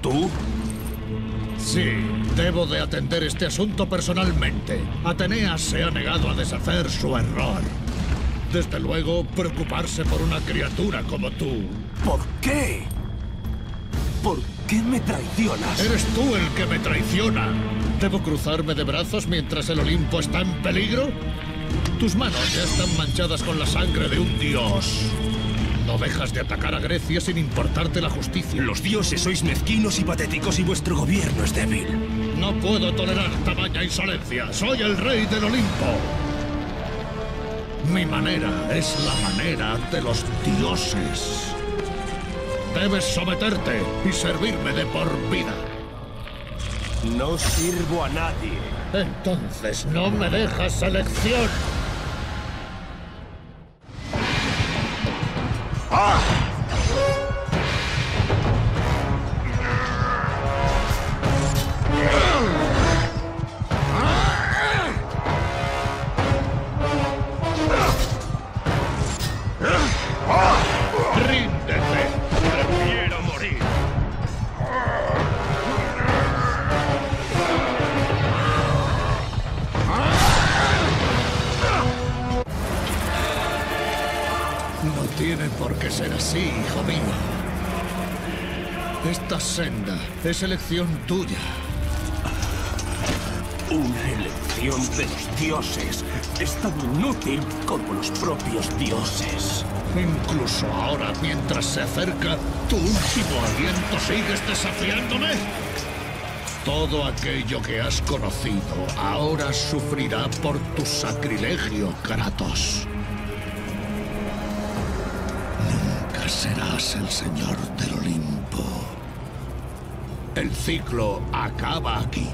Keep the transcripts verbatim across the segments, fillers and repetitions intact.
¿Tú? Sí, debo de atender este asunto personalmente. Ateneas se ha negado a deshacer su error. Desde luego, preocuparse por una criatura como tú. ¿Por qué? ¿Por qué me traicionas? Eres tú el que me traiciona. ¿Debo cruzarme de brazos mientras el Olimpo está en peligro? Tus manos ya están manchadas con la sangre de un dios. No dejas de atacar a Grecia sin importarte la justicia. Los dioses sois mezquinos y patéticos y vuestro gobierno es débil. No puedo tolerar tamaña insolencia. Soy el rey del Olimpo. Mi manera es la manera de los dioses. Debes someterte y servirme de por vida. No sirvo a nadie. Entonces no me dejas elección. ¡Ah! ¡Ríndete! ¡Prefiero morir! No tiene por qué ser así, hijo mío. Esta senda es elección tuya. Una elección de los dioses es tan inútil como los propios dioses. Incluso ahora, mientras se acerca tu último aliento, ¿sigues desafiándome? Todo aquello que has conocido ahora sufrirá por tu sacrilegio, Kratos. Nunca serás el señor del Olimpo. El ciclo acaba aquí.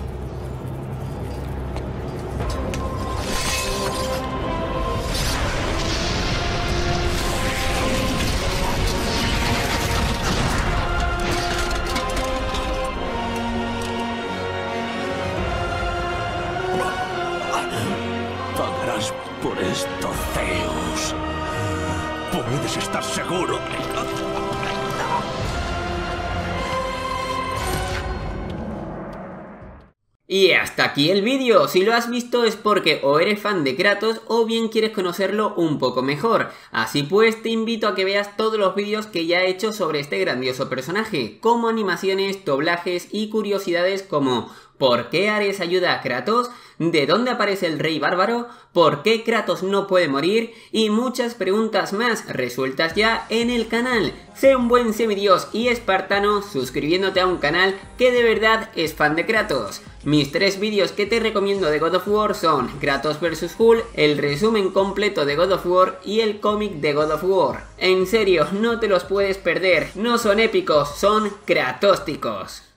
Pagarás por esto, Zeus. Puedes estar seguro. Y hasta aquí el vídeo. Si lo has visto es porque o eres fan de Kratos o bien quieres conocerlo un poco mejor. Así pues te invito a que veas todos los vídeos que ya he hecho sobre este grandioso personaje, como animaciones, doblajes y curiosidades como ¿por qué Ares ayuda a Kratos? ¿De dónde aparece el rey bárbaro? ¿Por qué Kratos no puede morir? Y muchas preguntas más resueltas ya en el canal. Sé un buen semidios y espartano suscribiéndote a un canal que de verdad es fan de Kratos. Mis tres vídeos que te recomiendo de God of War son Kratos versus. Hulk, el resumen completo de God of War y el cómic de God of War. En serio, no te los puedes perder, no son épicos, son kratósticos.